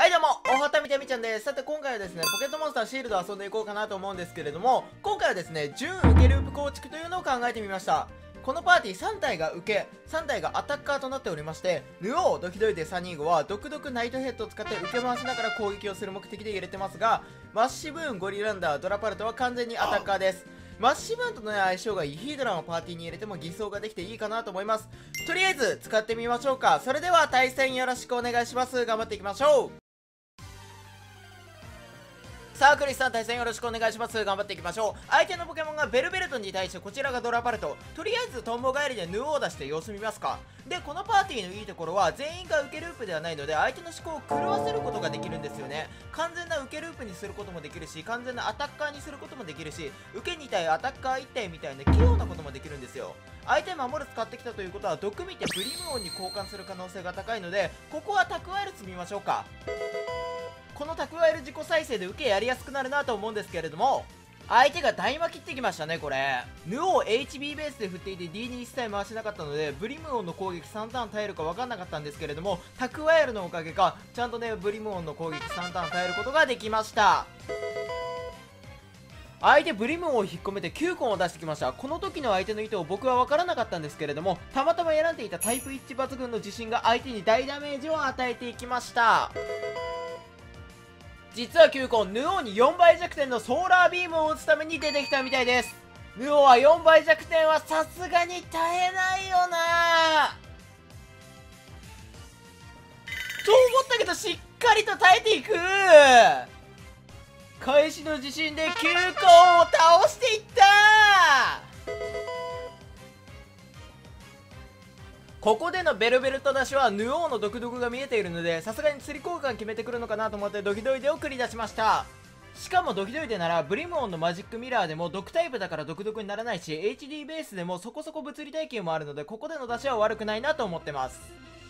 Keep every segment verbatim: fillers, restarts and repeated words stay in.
はいどうも、おはたみてみちゃんです。さて今回はですね、ポケットモンスターシールドを遊んでいこうかなと思うんですけれども、今回はですね、準受けループ構築というのを考えてみました。このパーティーさん体が受け、さん体がアタッカーとなっておりまして、ヌオー、ドキドイデさんにーごは、毒々ナイトヘッドを使って受け回しながら攻撃をする目的で入れてますが、マッシブーン、ゴリランダー、ドラパルトは完全にアタッカーです。マッシブーンとの相性がいいヒードラをパーティーに入れても偽装ができていいかなと思います。とりあえず使ってみましょうか。それでは対戦よろしくお願いします。頑張っていきましょう。さあクリスさん、対戦よろしくお願いします。頑張っていきましょう。相手のポケモンがベルベルトに対してこちらがドラパルト。とりあえずトンボ帰りでヌオを出して様子見ますか。でこのパーティーのいいところは全員が受けループではないので、相手の思考を狂わせることができるんですよね。完全な受けループにすることもできるし、完全なアタッカーにすることもできるし、受けに体アタッカーいち体みたいな器用なこともできるんですよ。相手守る使ってきたということは毒見てブリムオンに交換する可能性が高いので、ここは蓄える積みましょうか。この蓄える自己再生で受けやりやすくなるなと思うんですけれども、相手が大魔切ってきましたね。これヌオを エイチビー ベースで振っていて ディーに 一切回しなかったので、ブリムオンの攻撃さんターン耐えるか分かんなかったんですけれども、蓄えるのおかげかちゃんとねブリムオンの攻撃さんターン耐えることができました。相手ブリムオンを引っ込めてきゅうコンを出してきました。この時の相手の意図を僕は分からなかったんですけれども、たまたま選んでいたタイプ一致抜群の自信が相手に大ダメージを与えていきました。実はきゅうコン、ヌオーによんばい弱点のソーラービームを打つために出てきたみたいです。ヌオーはよんばい弱点はさすがに耐えないよなと思ったけど、しっかりと耐えていく。返しの自信できゅうコンを倒していった。ここでのベルベルト出しはヌオーの毒々が見えているので、さすがに釣り交換決めてくるのかなと思ってドキドイデを繰り出しました。しかもドキドイデならブリムオンのマジックミラーでも毒タイプだから毒々にならないし、 エイチディー ベースでもそこそこ物理耐久もあるので、ここでの出しは悪くないなと思ってます。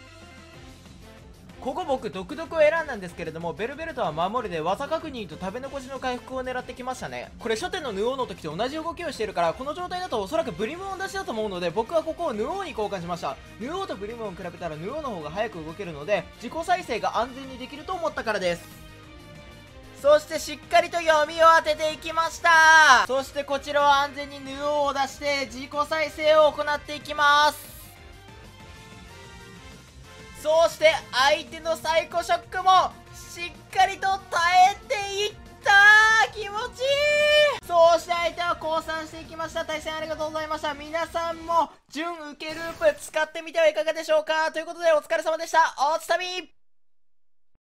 ここ僕毒々を選んだんですけれども、ベルベルトは守りで技確認と食べ残しの回復を狙ってきましたね。これ初手のヌオーの時と同じ動きをしているから、この状態だとおそらくブリムオン出しだと思うので、僕はここをヌオーに交換しました。ヌオーとブリムオン比べたらヌオーの方が早く動けるので、自己再生が安全にできると思ったからです。そしてしっかりと読みを当てていきました。そしてこちらは安全にヌオーを出して自己再生を行っていきます。そして相手のサイコショックもしっかりと耐えていった。気持ちいい。そうして相手は降参していきました。対戦ありがとうございました。皆さんも準受けループ使ってみてはいかがでしょうか。ということでお疲れ様でした。おつたみ。